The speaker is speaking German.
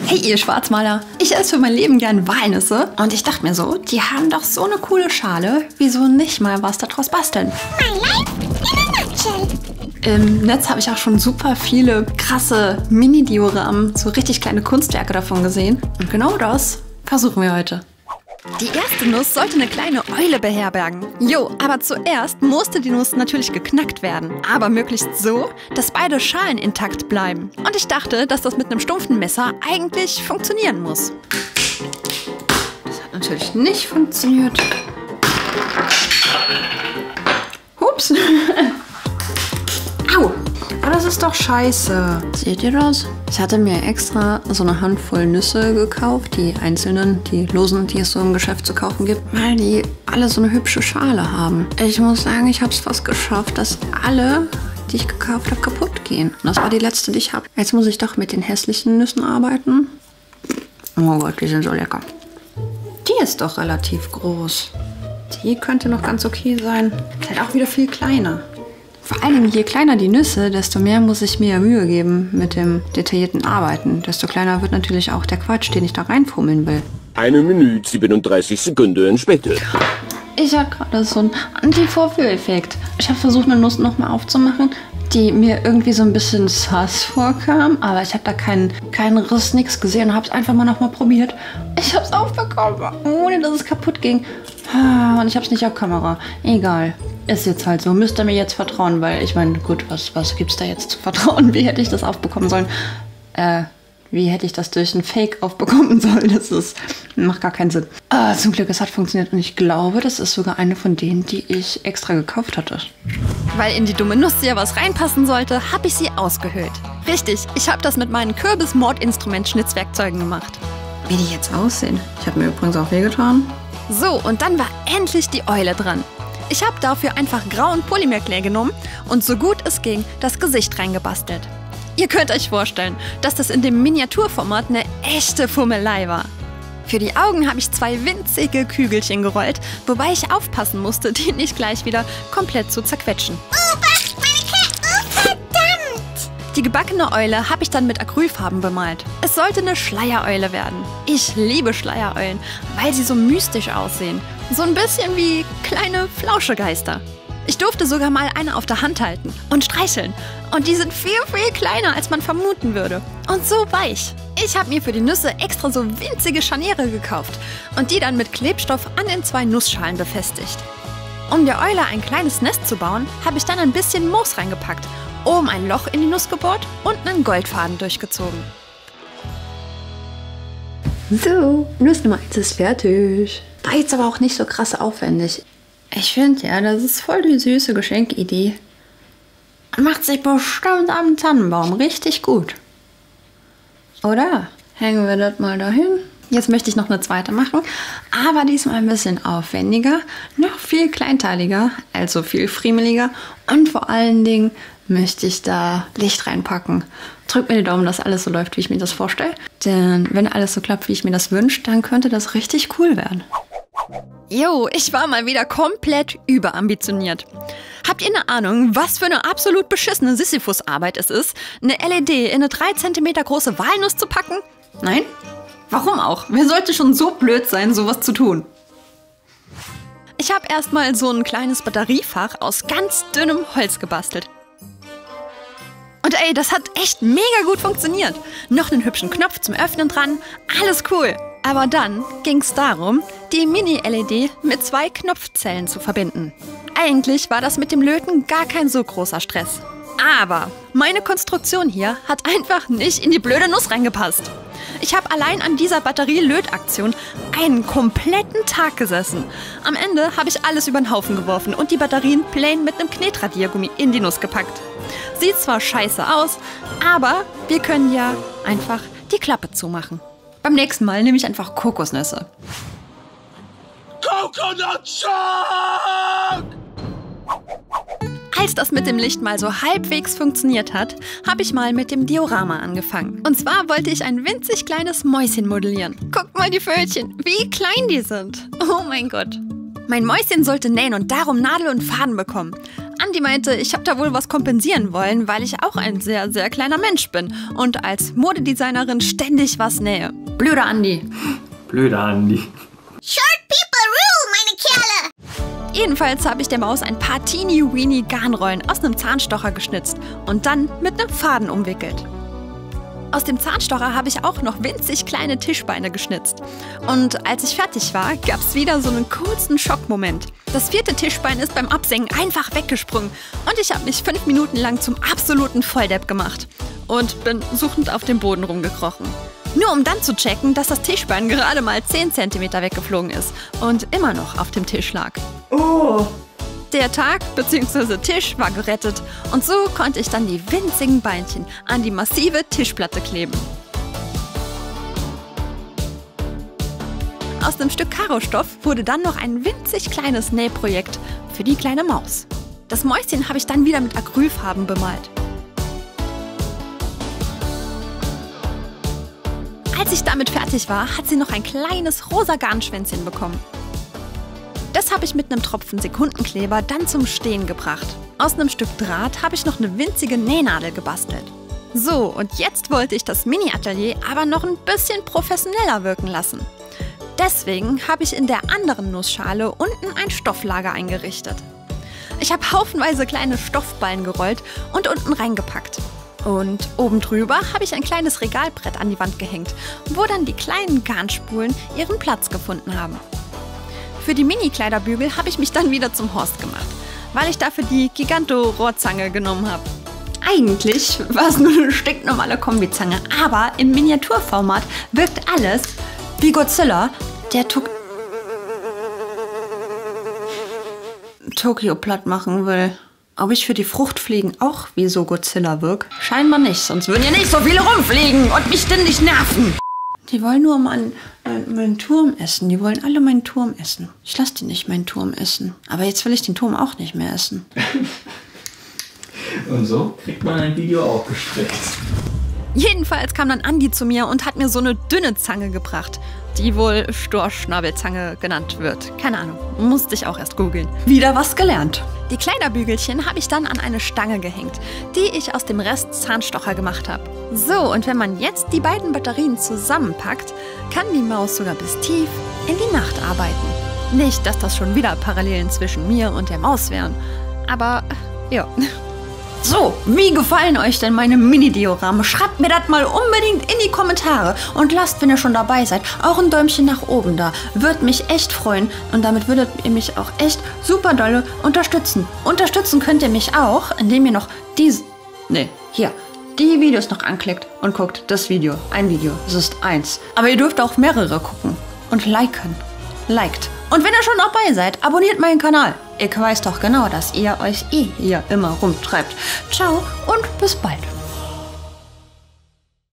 Hey ihr Schwarzmaler, ich esse für mein Leben gern Walnüsse und ich dachte mir so, die haben doch so eine coole Schale, wieso nicht mal was daraus basteln? My life in a nutshell. Im Netz habe ich auch schon super viele krasse Mini-Dioramen, so richtig kleine Kunstwerke davon gesehen. Und genau das versuchen wir heute. Die erste Nuss sollte eine kleine Eule beherbergen. Jo, aber zuerst musste die Nuss natürlich geknackt werden. Aber möglichst so, dass beide Schalen intakt bleiben. Und ich dachte, dass das mit einem stumpfen Messer eigentlich funktionieren muss. Das hat natürlich nicht funktioniert. Ups. Au. Aber das ist doch scheiße. Seht ihr das? Ich hatte mir extra so eine Handvoll Nüsse gekauft, die einzelnen, die losen, die es so im Geschäft zu kaufen gibt, weil die alle so eine hübsche Schale haben. Ich muss sagen, ich habe es fast geschafft, dass alle, die ich gekauft habe, kaputt gehen. Und das war die letzte, die ich habe. Jetzt muss ich doch mit den hässlichen Nüssen arbeiten. Oh Gott, die sind so lecker. Die ist doch relativ groß. Die könnte noch ganz okay sein. Ist halt auch wieder viel kleiner. Vor allem, je kleiner die Nüsse, desto mehr muss ich mir Mühe geben mit dem detaillierten Arbeiten. Desto kleiner wird natürlich auch der Quatsch, den ich da reinfummeln will. 1 Minute 37 Sekunden später. Ich hatte gerade so einen Anti-Vorführeffekt. Ich habe versucht, eine Nuss nochmal aufzumachen, die mir irgendwie so ein bisschen sass vorkam. Aber ich habe da keinen Riss, nichts gesehen und habe es einfach mal nochmal probiert. Ich habe es aufbekommen, ohne dass es kaputt ging. Und ich habe es nicht auf Kamera. Egal. Ist jetzt halt so. Müsst ihr mir jetzt vertrauen, weil ich meine, gut, was gibt's da jetzt zu vertrauen? Wie hätte ich das aufbekommen sollen? Wie hätte ich das durch ein Fake aufbekommen sollen? Macht gar keinen Sinn. Zum Glück, es hat funktioniert und ich glaube, das ist sogar eine von denen, die ich extra gekauft hatte. Weil in die dumme Nuss ja was reinpassen sollte, habe ich sie ausgehöhlt. Richtig, ich habe das mit meinen Kürbis-Mordinstrument-Schnitzwerkzeugen gemacht. Wie die jetzt aussehen. Ich habe mir übrigens auch wehgetan. So, und dann war endlich die Eule dran. Ich habe dafür einfach grauen Polymerklee genommen und so gut es ging das Gesicht reingebastelt. Ihr könnt euch vorstellen, dass das in dem Miniaturformat eine echte Fummelei war. Für die Augen habe ich 2 winzige Kügelchen gerollt, wobei ich aufpassen musste, die nicht gleich wieder komplett zu zerquetschen. Verdammt! Die gebackene Eule habe ich dann mit Acrylfarben bemalt. Es sollte eine Schleiereule werden. Ich liebe Schleiereulen, weil sie so mystisch aussehen. So ein bisschen wie kleine Flauschegeister. Ich durfte sogar mal eine auf der Hand halten und streicheln. Und die sind viel, viel kleiner, als man vermuten würde. Und so weich. Ich habe mir für die Nüsse extra so winzige Scharniere gekauft und die dann mit Klebstoff an den 2 Nussschalen befestigt. Um der Eule ein kleines Nest zu bauen, habe ich dann ein bisschen Moos reingepackt, oben ein Loch in die Nuss gebohrt und einen Goldfaden durchgezogen. So, Nuss Nummer 1 ist fertig. War jetzt aber auch nicht so krass aufwendig. Ich finde ja, das ist voll die süße Geschenkidee. Macht sich bestimmt am Tannenbaum richtig gut. Oder? Hängen wir das mal dahin. Jetzt möchte ich noch eine zweite machen, aber diesmal ein bisschen aufwendiger, noch viel kleinteiliger, also viel friemeliger und vor allen Dingen möchte ich da Licht reinpacken. Drückt mir die Daumen, dass alles so läuft, wie ich mir das vorstelle. Denn wenn alles so klappt, wie ich mir das wünsche, dann könnte das richtig cool werden. Jo, ich war mal wieder komplett überambitioniert. Habt ihr eine Ahnung, was für eine absolut beschissene Sisyphus-Arbeit es ist, eine LED in eine 3 cm große Walnuss zu packen? Nein? Warum auch? Wer sollte schon so blöd sein, sowas zu tun? Ich habe erstmal so ein kleines Batteriefach aus ganz dünnem Holz gebastelt. Und ey, das hat echt mega gut funktioniert. Noch einen hübschen Knopf zum Öffnen dran, alles cool. Aber dann ging es darum, die Mini-LED mit 2 Knopfzellen zu verbinden. Eigentlich war das mit dem Löten gar kein so großer Stress. Aber meine Konstruktion hier hat einfach nicht in die blöde Nuss reingepasst. Ich habe allein an dieser Batterie-Lötaktion einen kompletten Tag gesessen. Am Ende habe ich alles über den Haufen geworfen und die Batterien plain mit einem Knetradiergummi in die Nuss gepackt. Sieht zwar scheiße aus, aber wir können ja einfach die Klappe zumachen. Beim nächsten Mal nehme ich einfach Kokosnüsse. Coconut Shark! Als das mit dem Licht mal so halbwegs funktioniert hat, habe ich mal mit dem Diorama angefangen. Und zwar wollte ich ein winzig kleines Mäuschen modellieren. Guckt mal die Pfötchen, wie klein die sind. Oh mein Gott. Mein Mäuschen sollte nähen und darum Nadel und Faden bekommen. Andi meinte, ich habe da wohl was kompensieren wollen, weil ich auch ein sehr, sehr kleiner Mensch bin und als Modedesignerin ständig was nähe. Blöder Andi. Blöder Andi. Short people rule, meine Kerle! Jedenfalls habe ich der Maus ein paar teeny-weeny Garnrollen aus einem Zahnstocher geschnitzt und dann mit einem Faden umwickelt. Aus dem Zahnstocher habe ich auch noch winzig kleine Tischbeine geschnitzt. Und als ich fertig war, gab es wieder so einen kurzen Schockmoment. Das 4. Tischbein ist beim Absenken einfach weggesprungen und ich habe mich 5 Minuten lang zum absoluten Volldepp gemacht und bin suchend auf dem Boden rumgekrochen. Nur um dann zu checken, dass das Tischbein gerade mal 10 cm weggeflogen ist und immer noch auf dem Tisch lag. Oh! Der Tag bzw. Tisch war gerettet und so konnte ich dann die winzigen Beinchen an die massive Tischplatte kleben. Aus einem Stück Karostoff wurde dann noch ein winzig kleines Nähprojekt für die kleine Maus. Das Mäuschen habe ich dann wieder mit Acrylfarben bemalt. Als ich damit fertig war, hat sie noch ein kleines rosa Garnschwänzchen bekommen. Das habe ich mit einem Tropfen Sekundenkleber dann zum Stehen gebracht. Aus einem Stück Draht habe ich noch eine winzige Nähnadel gebastelt. So, und jetzt wollte ich das Mini-Atelier aber noch ein bisschen professioneller wirken lassen. Deswegen habe ich in der anderen Nussschale unten ein Stofflager eingerichtet. Ich habe haufenweise kleine Stoffballen gerollt und unten reingepackt. Und oben drüber habe ich ein kleines Regalbrett an die Wand gehängt, wo dann die kleinen Garnspulen ihren Platz gefunden haben. Für die Mini-Kleiderbügel habe ich mich dann wieder zum Horst gemacht, weil ich dafür die Giganto-Rohrzange genommen habe. Eigentlich war es nur eine stinknormale Kombizange, aber im Miniaturformat wirkt alles wie Godzilla, der Tokio platt machen will. Ob ich für die Fruchtfliegen auch wie so Godzilla wirke? Scheinbar nicht, sonst würden ja nicht so viele rumfliegen und mich ständig nerven. Die wollen nur meinen Turm essen. Die wollen alle meinen Turm essen. Ich lasse die nicht meinen Turm essen. Aber jetzt will ich den Turm auch nicht mehr essen. Und so kriegt man ein Video auch gestrickt. Jedenfalls kam dann Andi zu mir und hat mir so eine dünne Zange gebracht, die wohl Storchschnabelzange genannt wird. Keine Ahnung, musste ich auch erst googeln. Wieder was gelernt. Die Kleiderbügelchen habe ich dann an eine Stange gehängt, die ich aus dem Rest Zahnstocher gemacht habe. So, und wenn man jetzt die beiden Batterien zusammenpackt, kann die Maus sogar bis tief in die Nacht arbeiten. Nicht, dass das schon wieder Parallelen zwischen mir und der Maus wären, aber ja. So, wie gefallen euch denn meine Mini-Dioramen? Schreibt mir das mal unbedingt in die Kommentare und lasst, wenn ihr schon dabei seid, auch ein Däumchen nach oben da. Würde mich echt freuen und damit würdet ihr mich auch echt super dolle unterstützen. Unterstützen könnt ihr mich auch, indem ihr noch die Videos noch anklickt und guckt das Video. Ein Video, es ist eins. Aber ihr dürft auch mehrere gucken und liken. Liked. Und wenn ihr schon dabei seid, abonniert meinen Kanal. Ich weiß doch genau, dass ihr euch hier immer rumtreibt. Ciao und bis bald.